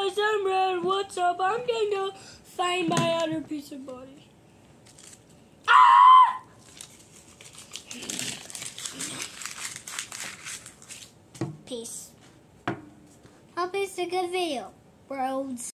guys, I'm Red. What's up? I'm going to find my other piece of body. Ah! Peace. Hope it's a good video, bros.